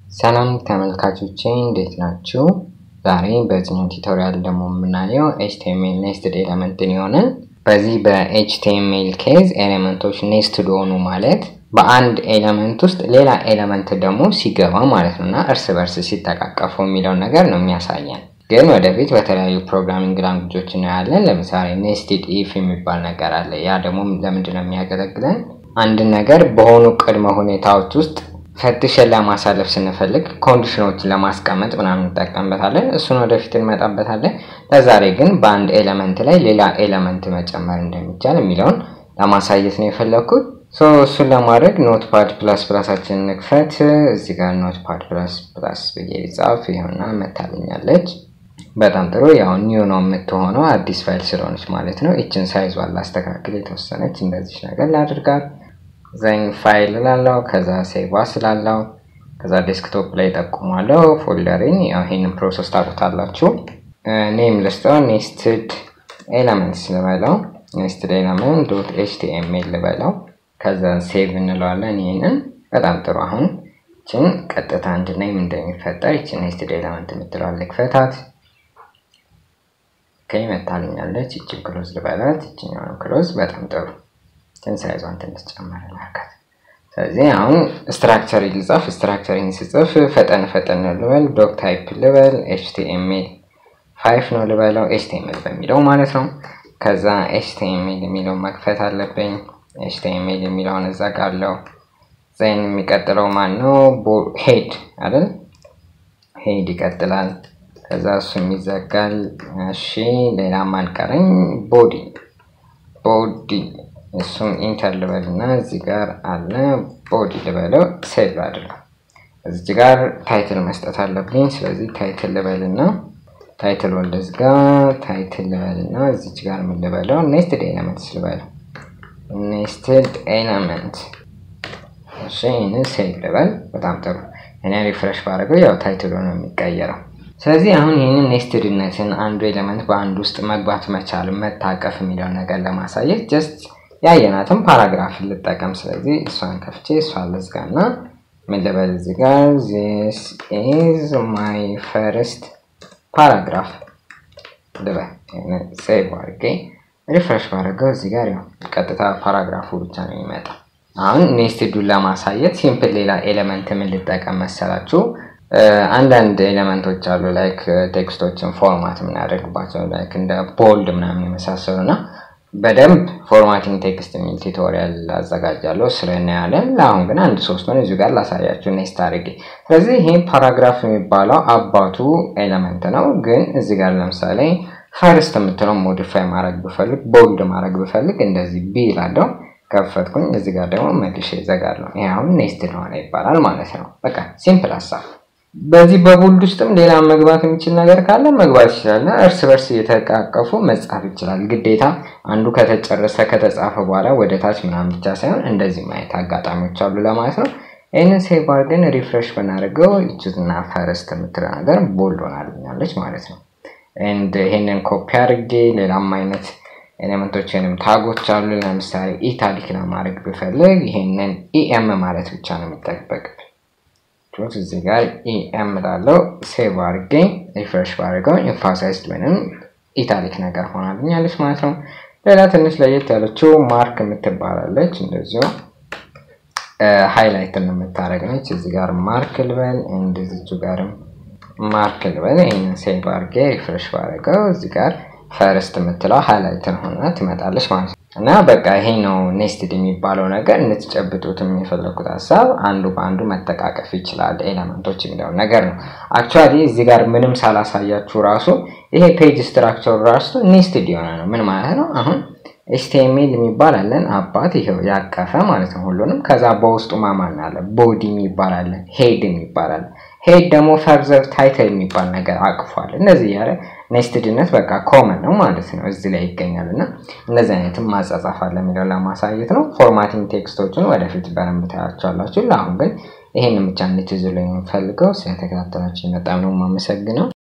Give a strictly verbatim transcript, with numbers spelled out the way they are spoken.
ሰላም ተመልካቾቼ እንዴት ናችሁ? ዛሬ በዚህ ቱቶሪያል ደግሞ የምናየው ኤች ቲ ኤም ኤል ኔስትድ ኤሌመንትን ይሆናል። በዚህ በኤች ቲ ኤም ኤል ኬዝ ኤሌመንቶች ኔስትድ ሆኑ ማለት በአንድ ኤሌመንት ውስጥ ሌላ ኤሌመንት ደግሞ ሲገባ ማለት ነውና እርስ በርስ ሲተቃቀፉ የሚለው ነገር ነው የሚያሳየን። ግን ወደፊት በተለያዩ ፕሮግራሚንግ ላንጉጆች እናያለን። ለምሳሌ ኔስትድ ኢፍ የሚባል ነገር አለ። ያ ደግሞ ለምንድን ነው የሚያገለግለን? አንድ ነገር በሆኑ ቅድመ ሁኔታዎች ውስጥ ፈትሸን ለማሳለፍ ስንፈልግ ኮንዲሽኖችን ለማስቀመጥ ምናምን እንጠቀምበታለን። እሱን ወደፊት እንመጣበታለን። ለዛሬ ግን በአንድ ኤሌመንት ላይ ሌላ ኤሌመንት መጨመር እንደሚቻል የሚለውን ለማሳየት ነው የፈለኩት። ሶ እሱን ለማድረግ ኖትፓድ ፕላስ ፕላሳችንን እንክፈት። እዚህ ጋር ኖትፓድ ፕላስ ፕላስ ብዬ ጻፍ ይሆንና መታለኛለች። በጣም ጥሩ። ያው ኒው ነው የምትሆነው አዲስ ፋይል ስለሆነች ማለት ነው። እቺን ሳይዟን ላስተካክል የተወሰነች እንደዚህ ነገር ላድርጋት። ዘን ፋይል ላለው ከዛ ሴቭ አስ ላለው ከዛ ዴስክቶፕ ላይ ተጠቅማለሁ ፎልደሪን። ያው ይሄንን ፕሮሰስ ታውቁታላችሁ። ኔም ልስጠው ኔስትድ ኤሌመንትስ ልበለው ኔስትድ ኤሌመንት ዶት ኤች ቲ ኤም ኤል ልበለው። ከዛ ሴቭ እንለዋለን ይሄንን። በጣም ጥሩ። አሁን እቺን ቀጥታ እንድናይ ምን እንደሚፈጠር እቺን ኔስትድ ኤሌመንት የምትለዋል ልክፈታት። ከይ መታለኛለች። እቺን ክሎዝ ልበላት እቺኛውን ክሎዝ። በጣም ጥሩ። ተንሳይዟን ትንሽ ጨመረናካት። ስለዚህ አሁን ስትራክቸር ይልጻፍ ስትራክቸሪን ሲጽፍ ፈጠን ፈጠን ልበል ዶክ ታይፕ ልበል ኤች ቲ ኤም ኤል ፋይቭ ነው ልበለው ኤች ቲ ኤም ኤል በሚለው ማለት ነው። ከዛ ኤች ቲ ኤም ኤል የሚለው መክፈት አለብኝ። ኤች ቲ ኤም ኤል የሚለውን እዘጋለሁ። ዘን የሚቀጥለው ማን ነው? ሄድ አይደል? ሄድ ይቀጥላል። ከዛ እሱም ይዘጋል። እሺ ሌላ ማን ቀረኝ? ቦዲ ቦዲ እሱም ኢንተር ልበልና እዚህ ጋር አለ ቦዲ ልበለው ሴቭ አድርገው። እዚህ ጋር ታይትል መስጠት አለብኝ። ስለዚህ ታይትል ልበልና ታይትል ወለዝ ጋር ታይትል ልበልና እዚህ ጋር ምን ልበለው? ኔስትድ ኤሌመንትስ ልበለው ኔስትድ ኤሌመንት። እሺ ይሄንን ሴቭ ልበል። በጣም ጥሩ። እኔ ሪፍሬሽ ባደርገው ያው ታይትሉ ነው የሚቀየረው። ስለዚህ አሁን ይሄንን ኔስትድነትን አንዱ ኤሌመንት በአንድ ውስጥ መግባት መቻል መታቀፍ የሚለው ነገር ለማሳየት ጀስት ያየናትን ፓራግራፍ ልጠቀም። ስለዚህ እሷን ከፍቼ እሷን ልዝጋና ምን ልበል እዚህ ጋር this is my first paragraph ልበል። ሴቭ አድርጌ ሪፍሬሽ ባደርገው እዚህ ጋር ያው ቀጥታ ፓራግራፉ ብቻ ነው የሚመጣው። አሁን ኔስትዱን ለማሳየት ሲምፕል ሌላ ኤሌመንት ምን ልጠቀም መሰላችሁ? አንዳንድ ኤሌመንቶች አሉ ላይክ ቴክስቶችን ፎርማት የምናደርግባቸው ላይክ እንደ ቦልድ ምናምን የመሳሰሉና በደንብ ፎርማቲንግ ቴክስት የሚል ቱቶሪያል አዘጋጃለሁ ስለናያለን። ለአሁን ግን አንድ ሶስት ነው እዚህ ጋር ላሳያችሁ ኔስት አድርጌ። ስለዚህ ይሄ ፓራግራፍ የሚባለው አባቱ ኤሌመንት ነው። ግን እዚህ ጋር ለምሳሌ ፈርስት የምትለው ሞዲፋይ ማድረግ ብፈልግ ቦልድ ማድረግ ብፈልግ እንደዚህ ቢ ይላልው ከፈትኩኝ። እዚህ ጋር ደግሞ መልሼ ዘጋለሁ። ይሄ አሁን ኔስትድ ሆነ ይባላል ማለት ነው። በቃ ሲምፕል ሐሳብ። በዚህ በቦልድ ውስጥም ሌላ መግባት የሚችል ነገር ካለ መግባት ይችላል። እርስ በርስ እየተቃቀፉ መጻፍ ይችላል። ግዴታ አንዱ ከተጨረሰ ከተጻፈ በኋላ ወደ ታች ምናምን ብቻ ሳይሆን እንደዚህ ማየት አጋጣሚዎች አሉ ለማለት ነው። ይሄንን ሴቭ አድርገን ሪፍሬሽ ብናደርገው እቺና ፈርስት የምትለው ነገር ቦልድ ሆናልኛለች ማለት ነው። ኤንድ ይሄንን ኮፒ አድርጌ ሌላም አይነት ኤሌመንቶችንም ታጎች አሉ። ለምሳሌ ኢታሊክ ለማድረግ ብፈልግ ይሄንን ኢኤም ማለት ብቻ ነው የሚጠበቅብኝ። እዚህ ጋር ኢኤም ላለው ሴቭ አድርጌ ሪፍሬሽ ባደርገው ኢንፋሳይዝድ ወይንም ኢታሊክ ነገር ሆናልኛለች ማለት ነው። ሌላ ትንሽ ለየት ያለችው ማርክ የምትባላለች እንደዚሁ ሃይላይት የምታደርገች እዚህ ጋር ማርክ ልበል። እንደዚሁ ጋርም ማርክ ልበል። ይሄንን ሴቭ አድርጌ ሪፍሬሽ ባደርገው እዚህ ጋር ፈርስት የምትለው ሃይላይት ሆና ትመጣለች ማለት ነው። እና በቃ ይሄ ነው ኔስትድ የሚባለው ነገር። እንድትጨብጡት የሚፈልኩት ሐሳብ አንዱ በአንዱ መተቃቀፍ ይችላል ኤሌመንቶች የሚለው ነገር ነው። አክቹአሊ እዚህ ጋር ምንም ሳላሳያችሁ ራሱ ይሄ ፔጅ ስትራክቸር ራሱ ኔስትድ የሆነ ነው። ምን ማለት ነው? አሁን ኤች ቲ ኤም ኤል የሚባል አለን አባት ይሄው ያቀፈ ማለት ነው ሁሉንም። ከዛ በውስጡ ማማን አለ ቦዲ የሚባል አለ ሄድ የሚባል አለ። ሄድ ደግሞ ፈርዘር ታይትል የሚባል ነገር አቅፏል። እነዚህ ያለ ኔስትድነት በቃ ኮመን ነው ማለት ነው እዚህ ላይ ይገኛልና እነዚህ አይነትም ማጻጻፍ አለ የሚለው ለማሳየት ነው። ፎርማቲንግ ቴክስቶችን ወደፊት በደንብ ታያችኋላችሁ። ለአሁን ግን ይሄንን ብቻ እንድትይዙልኝ ፈልገው ስለተከታተላችሁ በጣም ነው የማመሰግነው።